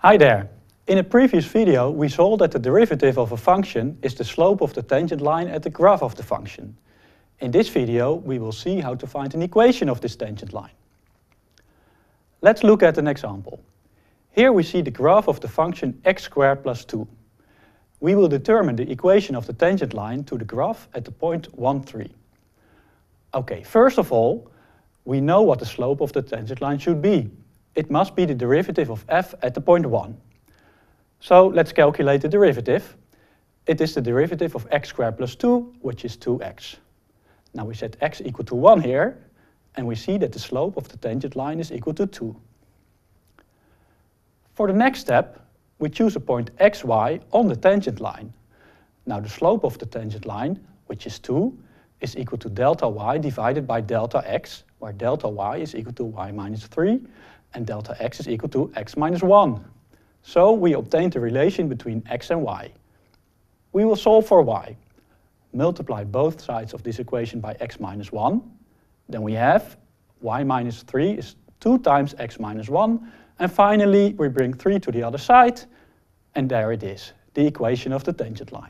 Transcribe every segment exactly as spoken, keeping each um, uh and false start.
Hi there! In a previous video we saw that the derivative of a function is the slope of the tangent line at the graph of the function. In this video we will see how to find an equation of this tangent line. Let's look at an example. Here we see the graph of the function x squared plus two. We will determine the equation of the tangent line to the graph at the point one, three. Okay, first of all, we know what the slope of the tangent line should be. It must be the derivative of f at the point one. So let's calculate the derivative. It is the derivative of x squared plus two, which is two x. Now we set x equal to one here, and we see that the slope of the tangent line is equal to two. For the next step, we choose a point xy on the tangent line. Now the slope of the tangent line, which is two, is equal to delta y divided by delta x, where delta y is equal to y minus three, and delta x is equal to x minus one. So we obtain the relation between x and y. We will solve for y. Multiply both sides of this equation by x minus one. Then we have y minus three is two times x minus one. And finally, we bring three to the other side. And there it is, the equation of the tangent line.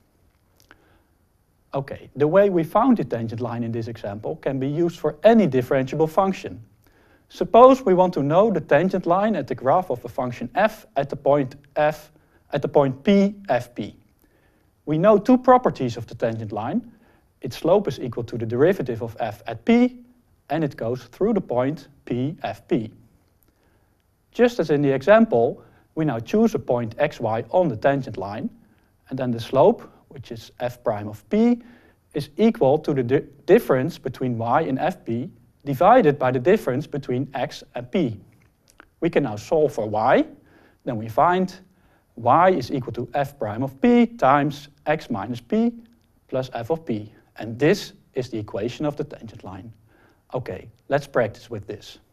Okay, the way we found the tangent line in this example can be used for any differentiable function. Suppose we want to know the tangent line at the graph of a function f at the point f at the point P, F P. We know two properties of the tangent line. Its slope is equal to the derivative of f at P, and it goes through the point P, F P. Just as in the example, we now choose a point xy on the tangent line, and then the slope, which is f prime of P, is equal to the di difference between y and F P divided by the difference between x and p. We can now solve for y. Then we find y is equal to f prime of p times x minus p plus f of p. And this is the equation of the tangent line. Okay, let's practice with this.